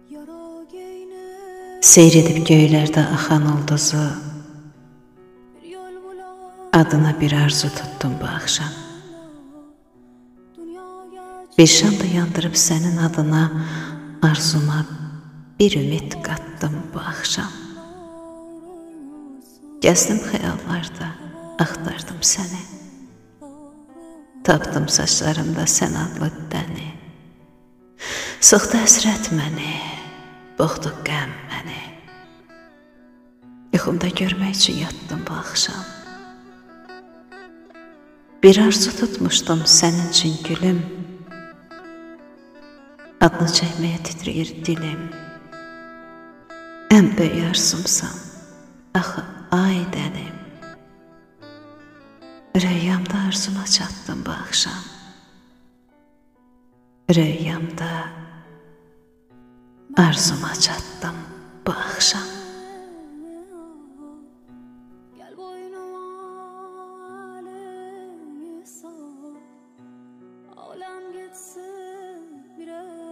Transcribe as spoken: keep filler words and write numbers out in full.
Seyredib göylərdə axan ulduzu, adına bir arzu tutdum bu axşam. Bir şam da yandırıb sənin adına, arzuma bir ümid qatdım bu axşam. Gəzdim xəyallarda, axtardım səni. Tapdım saçlarımda sən adlı dəni. Sıxdı həsrət məni, boğdu qəm məni. Yuxumda görmək üçün yatdım bu axşam. Bir arzu tutmuşdum sənin üçün gülüm. Adını çəkməyə titrəyir dilim. Ən böyük arzumsan, axı ay dənim. Rüyamda arzuma çatdım bu axşam. Rüyamda arzuma çatdım bu axşam. Alem gitsin bire